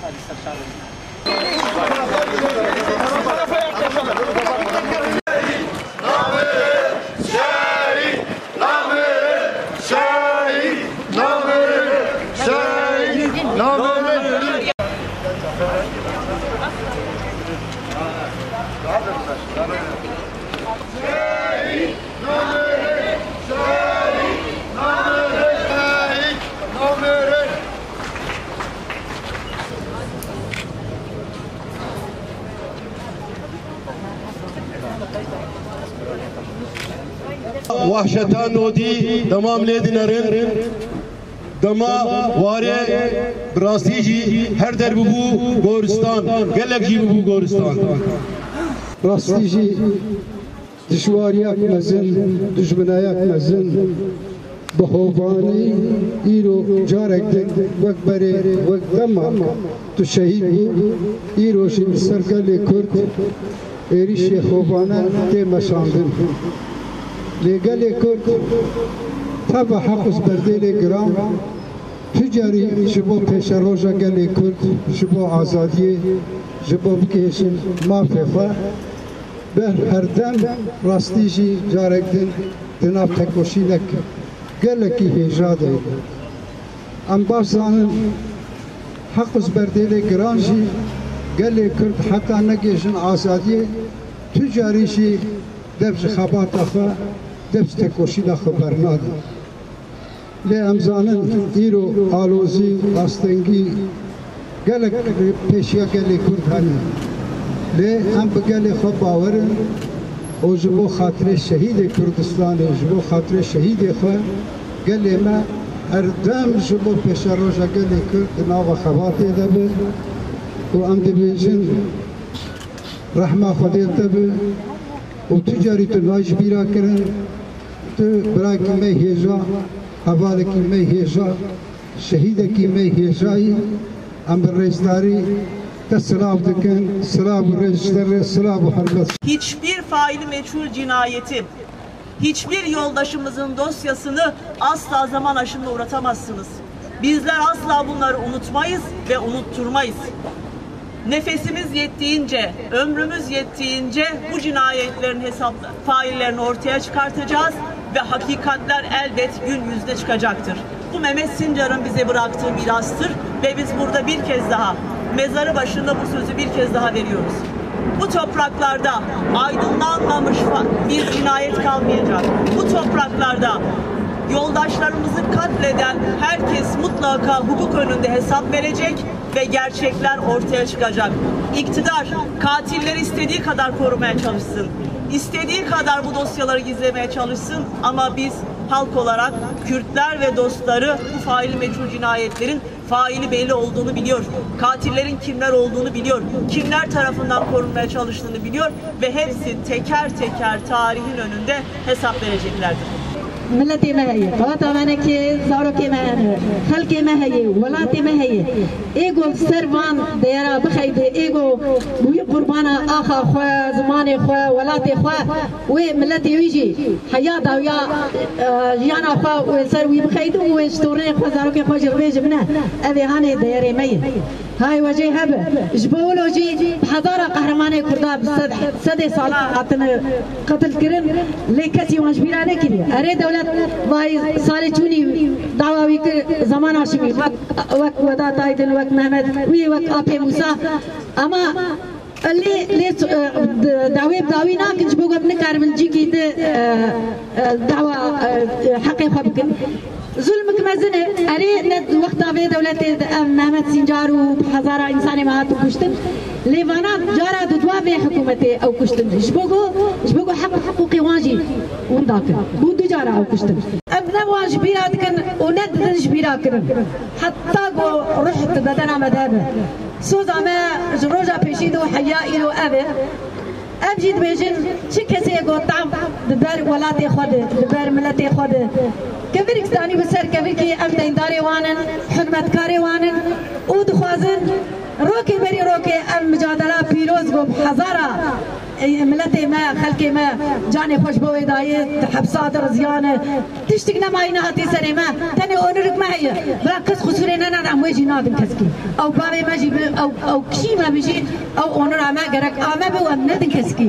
وحشتان نودی تمام لیدنرن دما واره براستی جی هر در ببو گورستان گلک جی ببو گورستان راستی جی دشواریاک مزن دشمنایاک مزن بخوبانی ایرو جارک دک وک بره وک دما تو شهید ایرو شی سرگل کرد ایریش خوبانه تی مشاندن لگل کرد طبع حقوس بردیل گرام تجاری جبو پیش روژا گل کرد جبو آزادی جبو بکیشن ماففا به هر دم راستیجی جارک دن دناب تکوشی نک گلکی هجاده ام بازانن حقوس بردیل گرانجی گل کرد حتی نگیشن آزادی تجاریشی دبج خبات أخا دبج تكوشين أخا برنادي لأمزانن إيرو آلوزي أستنجي قالك بيشيا قالي كردهاني لأم بقالي خباورن وجبو خاطر الشهيد كردستان وجبو خاطر الشهيد أخا قالي ما أردام جبو بيشا روجا قالي كرد ناوا خباتي دبل وأم دبيجن رحمة خدير دبل و تجاری تو ناش بیرا کرن تو برای کی می هیجا حوال کی می هیجا شهید کی می هیجایی امر رئیسداری تسلام deken selam reisler selam hürmet. Hiçbir faili meçhul cinayetin, hiçbir yoldaşımızın dosyasını asla zaman aşımına uğratamazsınız. Bizler asla bunları unutmayız ve unutturmayız. Nefesimiz yettiğince, ömrümüz yettiğince bu cinayetlerin faillerini ortaya çıkartacağız ve hakikatler elbet gün yüzüne çıkacaktır. Bu Mehmet Sincar'ın bize bıraktığı mirastır ve biz burada bir kez daha, mezarı başında bu sözü bir kez daha veriyoruz. Bu topraklarda aydınlanmamış bir cinayet kalmayacak. Bu topraklarda yoldaşlarımızı katleden herkes mutlaka hukuk önünde hesap verecek ve gerçekler ortaya çıkacak. İktidar katilleri istediği kadar korumaya çalışsın. İstediği kadar bu dosyaları gizlemeye çalışsın ama biz halk olarak Kürtler ve dostları bu faili meçhul cinayetlerin faili belli olduğunu biliyor. Katillerin kimler olduğunu biliyor. Kimler tarafından korunmaya çalıştığını biliyor ve hepsi teker teker tarihin önünde hesap vereceklerdir. ملتي ما هي قواتا منكي زاروكي ما هي خلقي ما هي ولاتي ما هي ايجو سرفان ديرا بخيد ايجو قربانا اخا خوا زماني خوا ولاتي خوا وملتي يجي حياته ويا جانا خوا وسروي بخيد وشتورين خوا زاروكي خوا جربيج منه ابي هاني ديري مي هاي وجه هبه جبولو جي بحضاره قهرماني كردا بسدي صالح عطنا قتل كرن ليكتي واجبيرانه كده اريد باي سالي چوني دعوي زمان هاشمي وقت ودا تايدن وقت محمد وي وقت ابي موسى اما اللي دعوي ناكنش بوقف نكار من جيكي دعوة حقي خبكن ظلمك مزنه اري ند وقت ابي دولة محمد سنجار وحزارة انساني ما هاتو كشتن ليفانا جارة دوا بي حكومتي او كشتن جبوغو حقوقي واجي ونداك بودو جارة او كشتن ابنا واجبيرات كن وند جبيرات كن حتى رحت بدنا مذهبه سوزا ما جروجا بيشيدو حيائي له ابي امجد بيجن شي كسي يقول طعم دبر ولاتي خد دبر ملتي خد كبرك ثاني بسر كبركي ام دينداري وانن حكمت كاري وانن ودخوازن روكي بري روكي ام مجادله بيروز بو حزاره ملت ما خلق ما جان خوش بو هدایت حبسات رزیان تشتک نماینا هاتی سر ما تنی اونرک ما هي برا کس خسوره نه نه موجی نادم کسکی او بابی ماجی او کی ما بيجي او اونر ما گرک اما به ام ندن کسکی